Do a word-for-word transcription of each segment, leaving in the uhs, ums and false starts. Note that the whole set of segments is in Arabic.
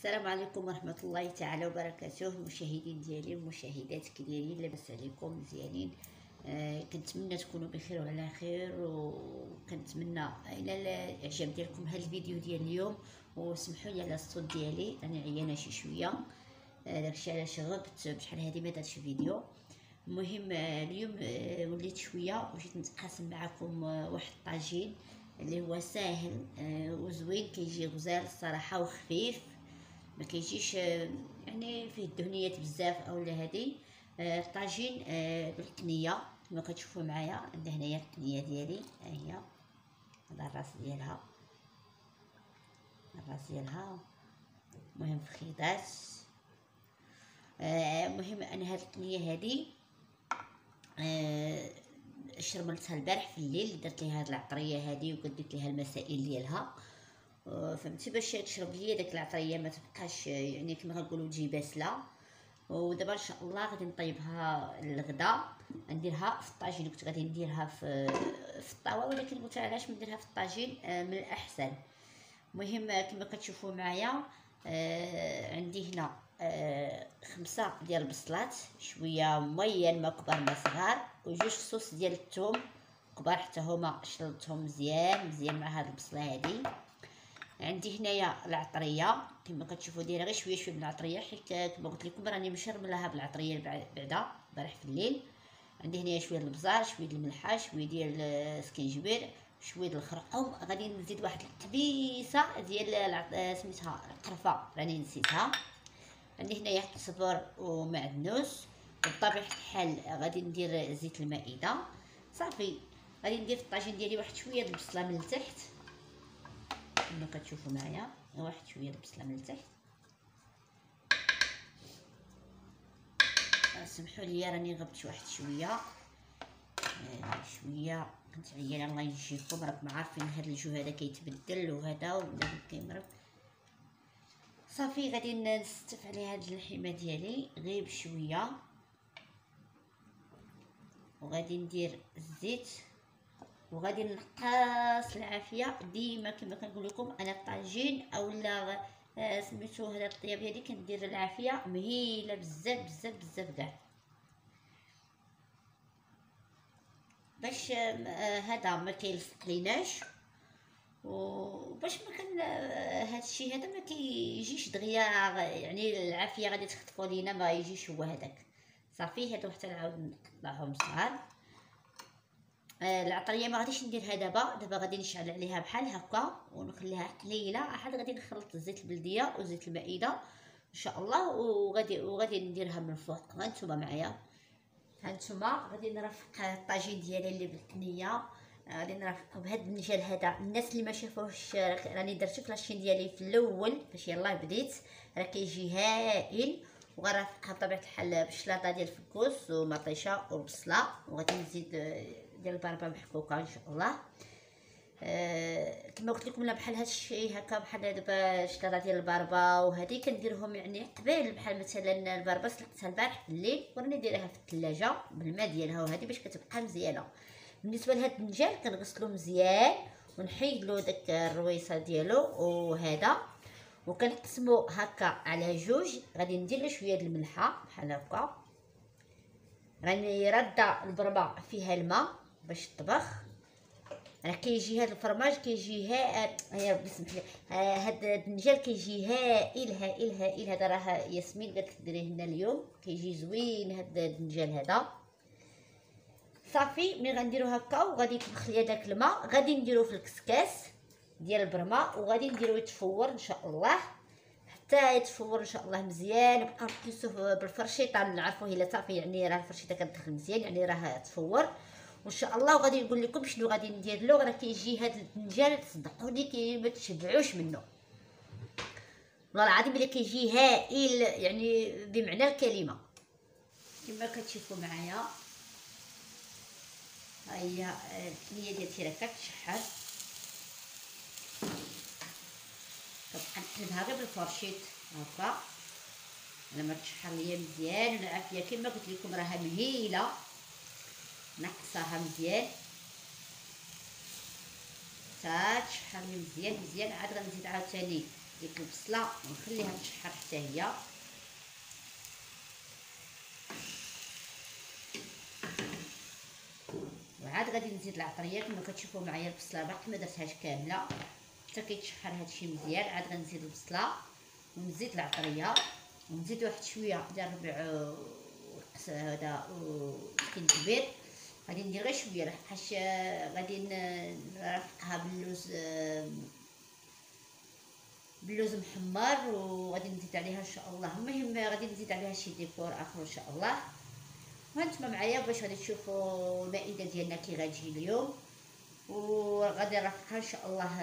السلام عليكم ورحمة الله تعالى وبركاته. المشاهدين ديالي والمشاهدات كي دايرين؟ لاباس عليكم؟ مزيانين؟ آه كنتمنى تكونوا بخير وعلى خير، وكنتمنى الى الاعجاب ديالكم هذا الفيديو ديال اليوم. وسمحوا لي على الصوت ديالي، راني عيانه شي شويه، آه داكشي علاش غبت بشحال هادي ما درتش فيديو. المهم آه اليوم آه وليت شويه وجيت نتقاسم معكم آه واحد الطاجين اللي هو ساهل آه وزوين، كيجي غزال الصراحه وخفيف، ما كيجيش يعني فيه الدهنيات بزاف اولا هادي. آه طاجين آه بالقنيه كما كتشوفوا معايا. عندي هنايا القنيه ديالي، ها هي، هذا الراس ديالها، الراس ديالها مهم في خيطات. آه مهم ان هاد القنيه هادي آه شرملتها البارح في الليل، درت ليها هاد العطريه هادي وقديت ليها المسائل ديالها، فهمتي، باش تشرب ليا داك العطريه ما تبقاش يعني كما غنقولوا تجي باسله. ودابا ان شاء الله غادي نطيبها للغدا، نديرها في الطاجين. كنت غادي نديرها في في الطاوه، ولكن قلت علاش ما نديرها في الطاجين من الاحسن. المهم كما كتشوفوا معايا آه عندي هنا آه خمسه ديال البصلات، شويه مين ما كبار ما صغار، وجوج فصوص ديال الثوم كبار حتى هما شلطهم مزيان مزيان مع هاد البصله هادي. عندي هنايا العطريه كما كتشوفوا دايره غير شويه شويه من العطريه، حيت كما قلت لكم راني مشرملها بالعطريه بعدا البارح في الليل. عندي هنايا شويه ديال البزار، شويه ديال الملحه، شويه ديال السكينجبير، شويه ديال الخرقوم. غادي نزيد واحد القبيصه ديال سميتها القرفه راني نسيتها. عندي هنايا الصبر ومعدنوس، وبطبيعه الحال غادي ندير زيت المائده. صافي غادي ندير في الطاجين ديالي واحد شويه د البصله من التحت كما كتشوفوا معايا، واحد شويه د البصله من التحت. سمحوا لي راني غبت واحد شويه آه شويه، كنت عيانه الله يجيكم. راكم عارفين هذا الجو هذا كيتبدل وهذا ولا كيمرض. صافي غادي نستف على هاد اللحمه ديالي غير بشويه، وغادي ندير الزيت، وغادي نقص العافيه. ديما كما كنقول لكم انا الطاجين اولا آه سميتو هذا الطياب هذه كندير العافيه مهيله بزاف بزاف بزاف كاع، باش آه هذا ما كيلصق ليناش، وباش ما كان آه هذا الشيء هذا ما كيجيش دغيا، يعني العافيه غادي تخطفوا لينا ما يجيش هو هذاك. صافي هادو حتى نعاود نقطعهم صغار. آه العطريه ما غاديش نديرها دابا، دابا غادي نشعل عليها بحال هكا ونخليها قليله، عاد غادي نخلط الزيت البلديه وزيت المائده ان شاء الله، وغادي وغادي نديرها من الفوق. ها نتوما معايا، ها نتوما غادي نرفق الطاجين ديالي اللي بالقنيه، غادي نرفقو بهذا النجال هذا. الناس اللي ما شافوهش راني درتو كلاشين ديالي في الاول فاش يلاه بديت، راه كيجي هائل. وغنرفقها بطبيعه الحال بالشلاطه ديال الفكوس ومطيشه والبصله، وغادي نزيد ديال البربه محكوكه ان شاء الله. آه كما قلت لكم، لا بحال هذا الشيء هكا، بحال دابا الشلاطه ديال البربه وهذه كنديرهم يعني قبيل، بحال مثلا البربه سلقتها البارح في الليل وراني دايرها في الثلاجه بالماء ديالها، وهذه باش كتبقى مزيانه. بالنسبه لهذا الدنجال كنغسلو مزيان ونحيد له داك الرويصه ديالو وهذا، وكنقسمو هكا على جوج. غادي ندير له شويه د الملحه بحال هكا، راني راده البربه فيها الماء باش تطبخ. راه كيجي هذا الفرماج كيجي ها هي بسم الله، هذا الدنجال كيجي هائل هائل هائل. هذا راه ياسمين قالت لك ديريه لنا اليوم، كيجي زوين هذا الدنجال هذا. صافي ملي غنديرو هكا وغادي يطبخ ليا داك الماء، غادي نديرو في الكسكاس ديال البرمه وغادي نديرو يتفور ان شاء الله حتى يتفور ان شاء الله مزيان. بقاو تقيسوه بالفرشيطه نعرفوه الا صافي، يعني راه الفرشيطه كتدخل مزيان يعني راه تفور وان شاء الله. وغادي نقول لكم شنو غادي ندير له. راه كيجي هذا الدنجال تصدقوني كي ما تشبعوش منه والله العظيم، الا كيجي هائل يعني بمعنى الكلمه. كما كتشوفوا معايا ها هي الكميه ديالتي راه كتشحر، كنبقى نقلبها غير بالفرشيط هكا على ما تشحر ليا مزيان. والعافيه كما قلت لكم راها مهيله، نقصاها مزيان حتى تشحر لي مزيان مزيان. عاد غنزيد عاوتاني ديك البصله ونخليها تشحر حتى هي. وعاد غادي نزيد العطريه كما كتشوفوا معايا. البصله باقي ما درتهاش كامله حتى كيتشحر هادشي مزيان. عاد غنزيد البصله ونزيد العطريه ونزيد واحد شويه ديال الربيع هذا مسكين كبير. غادي ندير غير شويه لحقاش غادي نرافقها باللوز باللوز محمر وغادي نزيد عليها ان شاء الله. المهم غادي نزيد عليها شي ديكور اخر ان شاء الله. وانتم معايا باش غادي تشوفوا المائده ديالنا كي غتجي اليوم. وغادي نرافقها ان شاء الله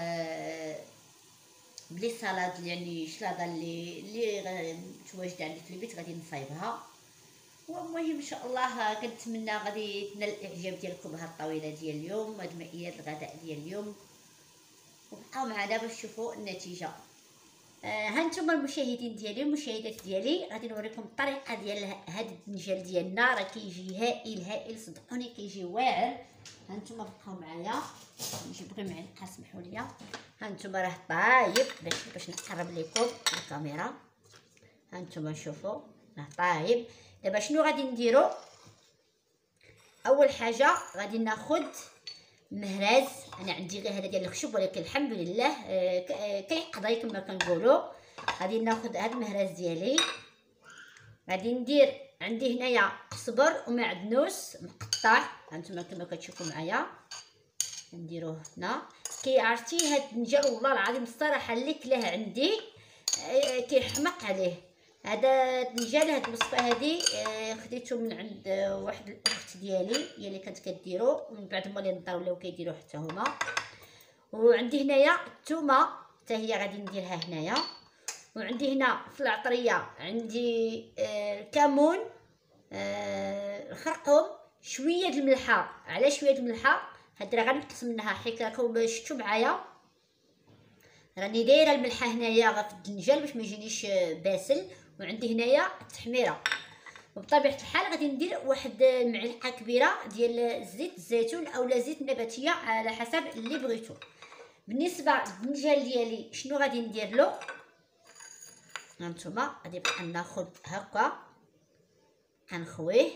بلي سالاد يعني شلاضه اللي اللي متواجده عندي في البيت غادي نصايبها. والمهم ان شاء الله كنتمنى غادي تنال الاعجاب ديالكم بهاد الطاوله ديال اليوم، هاد مائده الغداء ديال اليوم. وبقاو معنا باش تشوفوا النتيجه. آه هانتوما المشاهدين ديالي المشاهدات ديالي غادي نوريكم الطريقه ديال هاد الدنجال ديالنا. راه كيجي هائل هائل صدقوني كيجي واعر. هانتوما بقاو معايا نجيب غير معلقه سمحوا لي. هانتوما راه طايب باش باش نقرب لكم الكاميرا. هانتوما شوفوا راه طايب. دابا شنو غادي نديرو؟ اول حاجه غادي ناخذ مهراز. انا عندي غير هذا ديال الخشب ولكن الحمد لله كيقضي كما كنقولوا. غادي ناخذ هذا المهراز ديالي. غادي ندير عندي هنايا قزبر ومعدنوس مقطع. هانتوما كما كتشوفوا معايا نديروه هنا. كي عرفتي هاد الدنجال والله العظيم الصراحه اللي كلاه عندي كيحمق عليه هذا الدنجال. هاد الوصفه هادي خديته من عند واحد الاخت ديالي هي اللي كانت كديرو ومن بعد هما اللي نضروا ولاو كيديروا حتى هما. وعندي هنايا الثومه حتى هي غادي نديرها هنايا. وعندي هنا في العطريه عندي الكمون الخرقوم شويه د الملحه. على شويه د الملحه هاد راه غنقص منها حيت راكم شفتوا معايا راني دايره الملحه هنايا غا في الدنجال باش ما يجينيش باسل. وعندي هنايا التحميره. وبطبيعه الحال غادي ندير واحد المعلقه كبيره ديال زيت الزيتون اولا زيت نباتيه على حسب اللي بغيتو. بالنسبه للدنجال ديالي شنو غادي ندير له؟ هانتوما غادي نبقى ناخذ هكا غنخويه.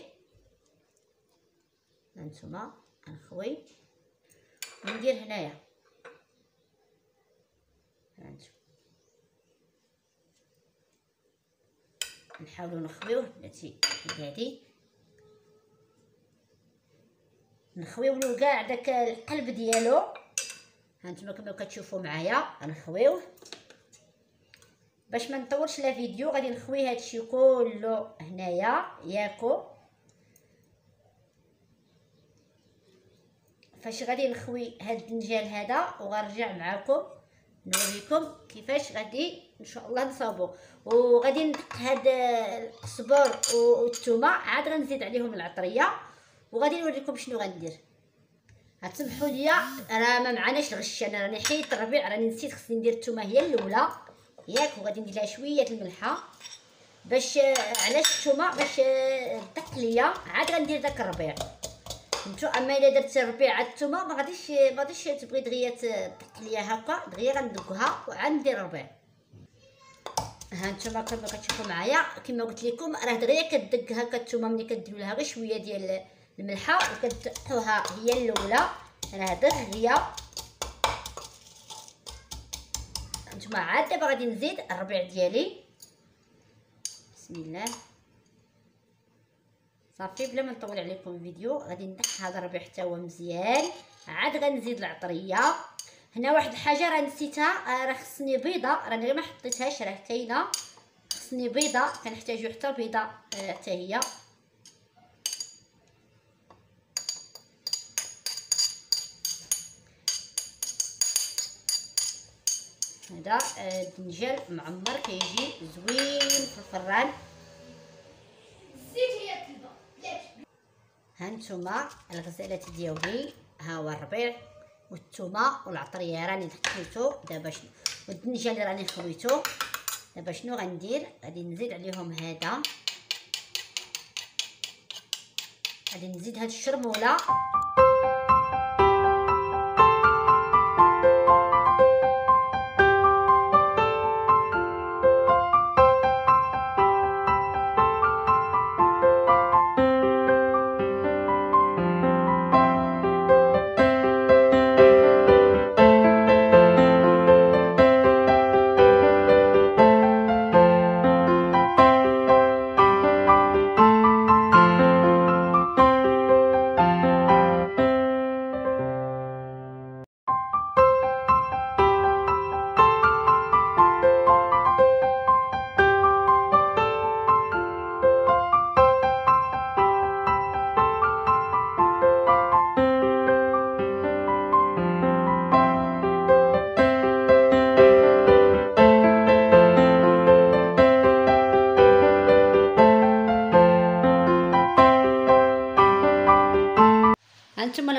هانتوما غنخوي وندير هنايا. هانتوما نحاولوا نخويوه بلاتي هادي نخويو له كاع داك القلب ديالو. هانتوما كما كتشوفوا معايا غنخويوه باش ما نطولش لا فيديو. غادي نخوي هادشي كله هنايا ياكو. فاش غادي نخوي هاد الدنجال هذا وغنرجع معاكم نوريكم كيفاش غادي ان شاء الله نصاوبو. وغادي ندق هاد القزبر والثومه عاد غنزيد عليهم العطريه وغادي نوريكم شنو غندير. غتسمحوا لي راه ما معناش الغش. انا راني حيت الربيع راني نسيت خصني ندير الثومه هي الاولى ياك. وغادي ندير لها شويه الملحه باش علاش الثومه باش دق ليا عاد غندير داك الربيع نتو. اما الا درت الربيع عاد الثومه ما غاديش ما غاديش تبغي دغيا تدق ليا هكا دغيا غندقها وعاد ندير الربيع. ها نتوما كما كتشوفوا معايا كما قلت لكم راه دغيا كتدق هكا الثومه. ملي كديروا لها غير شويه ديال الملحه وكتدقوها هي الاولى راه دغيا. نتوما عاد دابا غادي نزيد الربيع ديالي. بسم الله صافي بلا ما نطول عليكم الفيديو. غادي ندق هذا الربيع حتى هو مزيان. عاد غنزيد العطريه. هنا واحد الحاجه راه نسيتها راه خصني بيضه راني غير ما حطيتهاش راه كاينه. خصني بيضه كنحتاجو حتى بيضه حتى هي. هذا الدنجال معمر كيجي زوين في الفران. هانتوما الغزالات ديالي ها هو الربيع والثومه والعطريه راني دقيتو. دابا شنو والدنجال اللي راني خويتو. دابا شنو غندير؟ غادي نزيد عليهم هذا. غادي نزيد هاد الشرموله.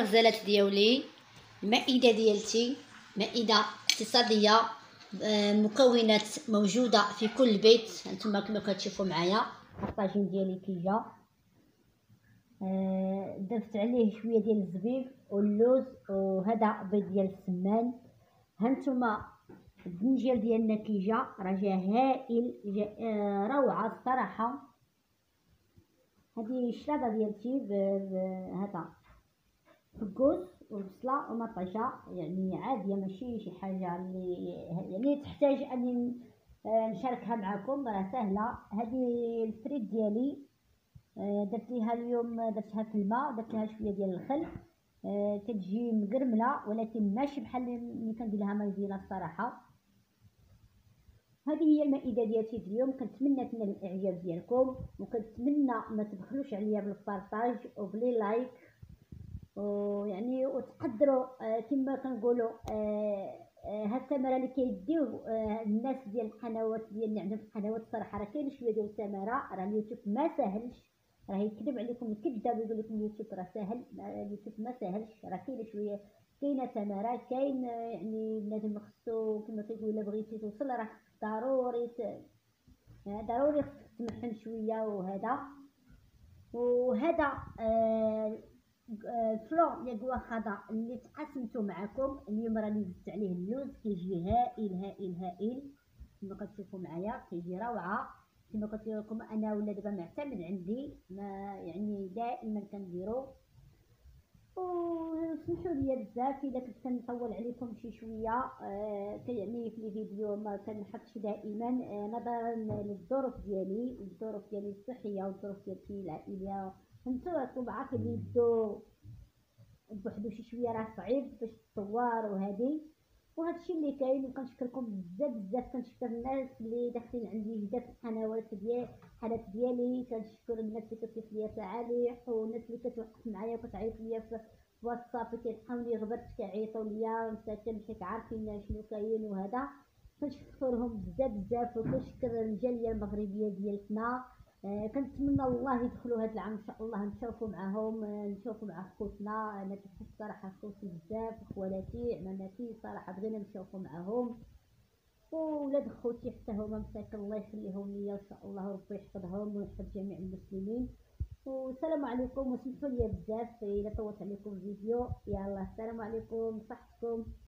الغزالات ديالي، المائدة ديالتي مائدة اقتصادية، مكونات موجودة في كل بيت. هانتوما كما كتشوفوا معايا الطاجين ديالي كيجا، درت عليه شويه ديال الزبيب واللوز، وهذا بيض ديال السمان. هانتوما الدنجير ديالنا كيجا راه جا هائل، جا روعه الصراحه. هذه الشلاضه ديالتي بهذا فكوس والبصله ومطيشه، يعني عاديه ماشي شي حاجه اللي يعني تحتاج اني نشاركها معكم، راه سهله. هذه الفريت ديالي درت ليها اليوم، درتها في الماء ودرت لها شويه ديال الخل، كتجي مقرمله ولكن ماشي بحال اللي كندير لها مايزينا الصراحه. هذه هي المائده ديالتي اليوم. كنتمنى تنال الاعجاب ديالكم، وكنتمنى ما تبخلوش عليا بالبارطاج وبلي لايك، ويعني وتقدروا كما كنقولوا هاد الثمره اللي كيديو الناس ديال القنوات ديالنا عندهم في القنوات. الصراحه راه كاين شويه ديال الثمره، راه اليوتيوب ما ساهلش، راه يكذب عليكم الكذاب يقول لكم اليوتيوب راه ساهل، اليوتيوب ما ساهلش، راه كاين شويه كاينه ثمره، كاين يعني بنادم خصو كما كيقولوا الا بغيتي توصل راه ضروري ضروري تمحن شويه. وهذا وهذا آه الفلور ديال الكواخاضه اللي تقاسمته معكم اليوم، راني زدت عليه اللوز، كيجي هائل هائل هائل كما كتشوفوا معايا، كيجي روعه. كما قلت لكم انا ولا دابا معتمد عندي، ما يعني دائما كنديرو. وسمحوا لي بزاف الا كنت كنطول عليكم شي شويه، آه يعني في الفيديو ما كنحطش دائما، آه نظرا للظروف ديالي الظروف ديالي الصحيه والظروف ديالتي العائليه. انتو راكم عارفين اللي يدو بوحدو شي شويه راه صعيب باش تصور وهذه، وهادشي اللي كاين. وكنشكركم بزاف بزاف، كنشكر الناس اللي داخلين عندي جدا في القنوات ديال الحالات ديالي، كنشكر الناس اللي كتضيف ليا تعاليق، والناس اللي كتوقف معايا وكتعيط ليا في واتساب كيلقاوني غبرت كيعيطوا ليا مساكن حيت عارفين شنو كاين. وهذا كنشكرهم بزاف بزاف، وكنشكر الجاليه المغربيه ديالتنا. آه كنتمنى الله يدخلوا هذا العام ان شاء الله نشوفوا معهم، آه نشوفوا مع خوتنا. انا كنحب صراحه خوتي بزاف، خوالاتي عماماتي صراحه بغينا نشوفوا معهم، وولاد خوتي حتى هما مساكن الله يخليهم ليا ان شاء الله، وربي يحفظهم ويحفظ جميع المسلمين. والسلام عليكم، وسمحوا لي بزاف الا طولت عليكم الفيديو. يلا السلام عليكم، صحتكم.